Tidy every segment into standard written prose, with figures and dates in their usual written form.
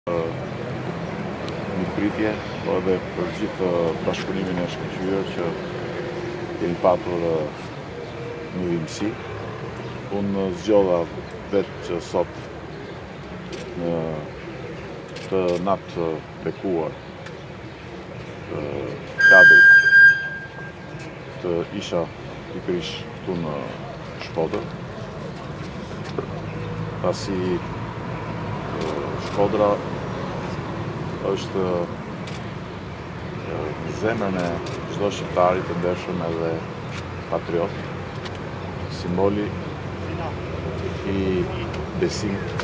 Një pritje, po edhe për gjithë bashkëpunimin e shkëlqyer që kemi patur në Vimësi. Unë zgjodha vetë që sot në të natë bekuar të kadrit të isha pikërisht këtu në Shkodër, pasi Shkodra është në zemrën e çdo shqiptari të ndershëm edhe patriot, simboli i besimit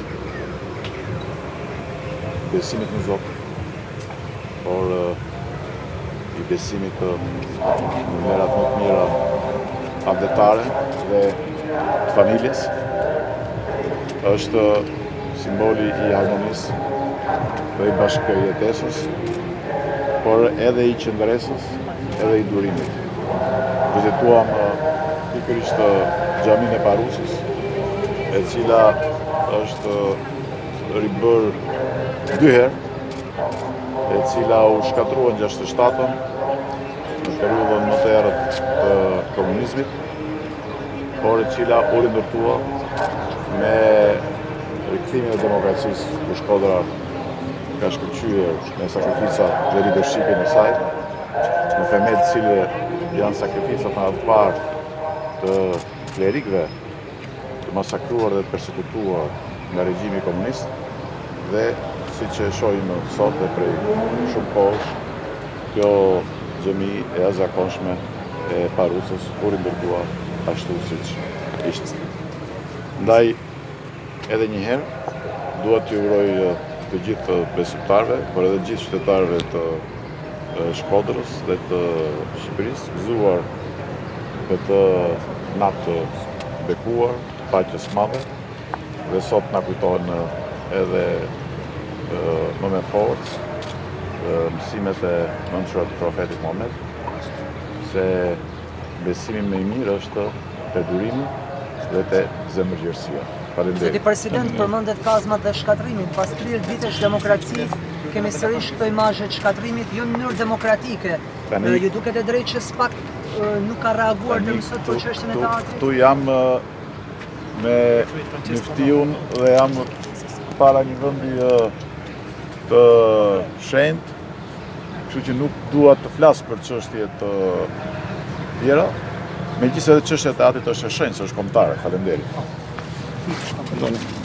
në Zot, por i besimit në mënyrat më të mira avdetare dhe të familjes. Është simboli i harmonisë dhe i bashkëjetesës, por edhe i qëndresës, edhe i durimit. Vizituam pikërisht xhaminë e Parusës, e cila është ribër 2 herë, e cila u shkatrua në 67-ën, në periudhën më të errët të komunizmit, por e cila u rindërtua me rikthimin e demokracisë ku Shkodra ka shkëlqyer me sakrifica dhe lidershipin e saj, në themel të cilëve janë sakrificat më të parë të klerikëve të masakruar dhe të persekutuar nga regjimi komunist, dhe siç e shohim sot dhe prej shumë kohësh, kjo xhami e jashtëzakonshme e Parusës u rindërtua ashtu siç ishte. Ndaj, edhe një herë, dua t'ju uroj të gjithë besimtarëve, por edhe gjithë qytetarëve të Shkodrës dhe të Shqipërisë, gëzuar këtë natë bekuar, paqes së madhe, dhe sot na kujtohen edhe më me forcë mësimet e mençura të profetit Muhammed, se besimi më i mirë është te durimi dhe te zemërgjërsia. Zoti President, përmendet kazmat dhe shkatrimin. Pas 30 vitesh demokraci, kemi sërish këto imazhe të shkatrimit jo në mënyrë demokratike. Ju duket e drejtë që SPAK nuk ka reaguar në mësot për çështjen e teatrit? Këtu jam me Miftiun dhe jam para një vendi të shenjtë, kështu që nuk dua të flas për çështje të tjera. Megjithëse edhe çështja e teatrit është e shenjtë, është kombëtare. Faleminderit.